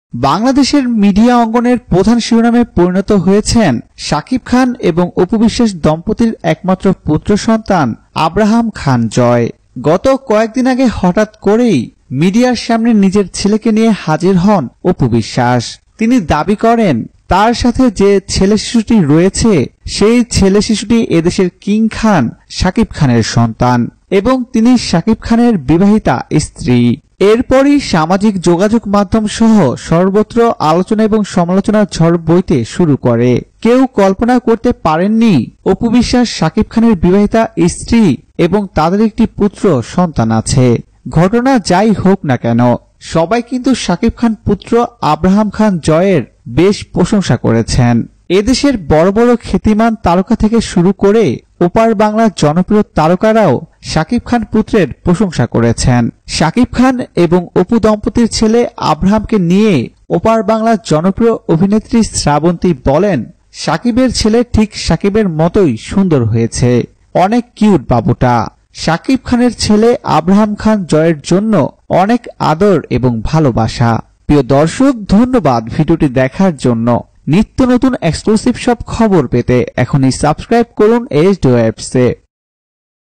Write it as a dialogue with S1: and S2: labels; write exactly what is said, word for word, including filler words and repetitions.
S1: বাংলাদেশের মিডিয়া অঙ্গনের প্রধান শিরোনামে পরিণত হয়েছেন শাকিব খান এবং অপু বিশ্বাস দম্পতির একমাত্র পুত্র সন্তান আব্রাহাম খান জয়। গত কয়েকদিন আগে হঠাৎ করেই মিডিয়ার সামনে নিজের ছেলেকে নিয়ে হাজির হন অপু বিশ্বাস। তিনি দাবি করেন তার সাথে যে ছেলে শিশুটি রয়েছে সেই ছেলে শিশুটি এদেশের কিং খান শাকিব খানের সন্তান এবং তিনি শাকিব খানের বিবাহিতা স্ত্রী। এরপরই সামাজিক যোগাযোগ মাধ্যম সহ সর্বত্র আলোচনা এবং সমালোচনার ঝড় বইতে শুরু করে। কেউ কল্পনা করতে পারেননি অপু বিশ্বাস শাকিব খানের বিবাহিতা স্ত্রী এবং তাদের একটি পুত্র সন্তান আছে। ঘটনা যাই হোক না কেন, সবাই কিন্তু শাকিব খান পুত্র আব্রাহাম খান জয়ের বেশ প্রশংসা করেছেন। এদেশের বড় বড় খ্যাতিমান তারকা থেকে শুরু করে ওপার বাংলার জনপ্রিয় তারকারাও শাকিব খান পুত্রের প্রশংসা করেছেন। শাকিব খান এবং অপু দম্পতির ছেলে আব্রাহামকে নিয়ে ওপার বাংলার জনপ্রিয় অভিনেত্রী শ্রাবন্তী বলেন, শাকিবের ছেলে ঠিক শাকিবের মতোই সুন্দর হয়েছে, অনেক কিউট বাবুটা। শাকিব খানের ছেলে আব্রাহাম খান জয়ের জন্য অনেক আদর এবং ভালোবাসা। প্রিয় দর্শক, ধন্যবাদ ভিডিওটি দেখার জন্য। নিত্য নতুন এক্সক্লুসিভ সব খবর পেতে এখনই সাবস্ক্রাইব করুন এইচ ডি ওয়েবস এ।